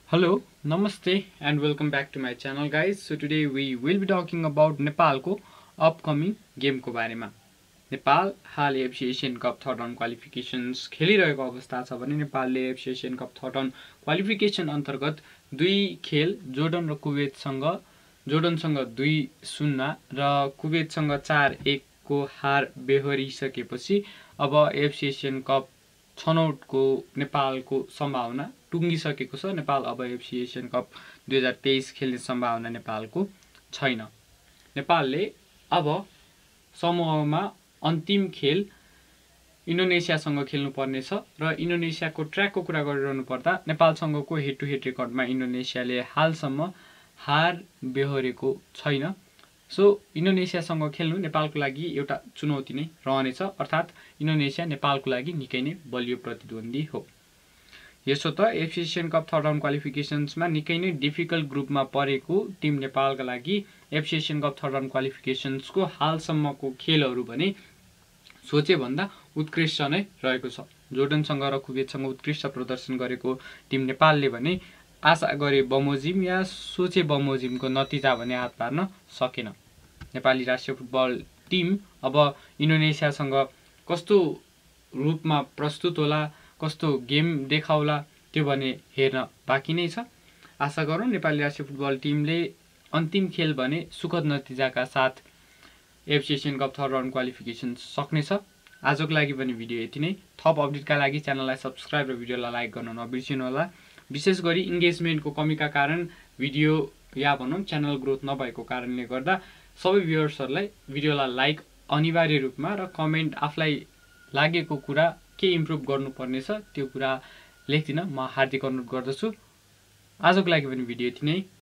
Hello, Namaste and welcome back to my channel guys. So today we will be talking about Nepal ko upcoming game ko बारेमा. नेपाल हाल AFC Asian Cup third round qualifications खेलिरहेको अवस्था छ भने नेपालले AFC Asian Cup third round qualification अन्तर्गत दुई खेल जोर्डन र जोर्डनसँग 2-0 र कुवेतसँग 4-1 को हार बेहोरिसकेपछि अब AFC Asian Cup छनौटको नेपालको सम्भावना टुङ्गिसकेको छ। नेपाल अब AFC Asian Cup 2023 खेल्ने सम्भावना नेपालको छैन। नेपालले अब समूहमा अन्तिम खेल इन्डोनेसियासँग खेल्नु पर्नेछ र इन्डोनेसियाको ट्र्याकको कुरा गरिरहनु पर्दा नेपालसँगको हेड टु हेड रेकर्डमा इन्डोनेसियाले हालसम्म हार बेहोरेको छैन। सो इन्डोनेसियासँग खेल्नु नेपालको लागि एउटा चुनौती नै रहनेछ, अर्थात् इन्डोनेसिया नेपालको लागि निकै नै बलियो प्रतिद्वन्दी हो। यसो त AFC Asian Cup third round क्वालिफिकेसन्समा निकै नै डिफिकल्ट ग्रुपमा परेको टिम नेपालका लागि AFC Asian Cup third round क्वालिफिकेसन्सको हालसम्मको खेलहरू भने सोचे भन्दा उत्कृष्ट नै रहेको छ। जोर्डनसँग र कुवेतसँग उत्कृष्ट प्रदर्शन गरेको टिम नेपालले भने आशा गरे बमोजिम या सोचे बमोजिमको नतिजा भने हात पार्न सकेन। नेपाली राष्ट्रिय फुटबल टिम अब इन्डोनेसियासँग कस्तो रूपमा प्रस्तुत होला, कस्तो गेम देखाउला त्यो भने हेर्न बाँकी नै छ। आशा गरौँ नेपाली राष्ट्रिय फुटबल टिमले अन्तिम खेल भने सुखद नतिजाका साथ AFC Asian Cup third round qualification सक्नेछ। आजको लागि पनि भिडियो यति नै। थप अपडेटका लागि च्यानललाई सब्स्क्राइब र भिडियोलाई लाइक गर्न नबिर्सिनु होला। विशेष गरी इन्गेजमेन्टको कमीका कारण भिडियो या भनौँ च्यानल ग्रोथ नभएको कारणले गर्दा सबै भ्युअर्सहरूलाई भिडियोलाई लाइक अनिवार्य रूपमा र कमेन्ट आफूलाई लागेको कुरा के इम्प्रुभ गर्नुपर्नेछ त्यो कुरा लेख्दिन म हार्दिक अनुरोध गर्दछु। आजको लागि पनि भिडियो यति नै।